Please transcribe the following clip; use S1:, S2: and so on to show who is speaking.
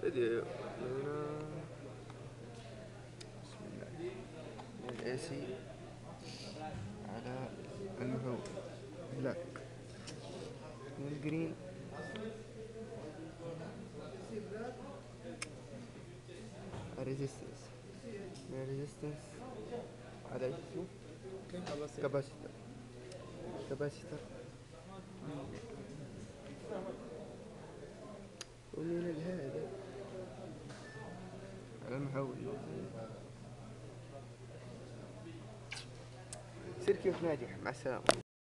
S1: فيديو هنا. بسم الله. من الاي سي على المحول بلاك، من الجرين ريزيستنس، من الريزيستنس على اسمه كاباسيتر. كاباسيتر ومن هذا على المحول. سيركيوت ناجح. مع السلامة.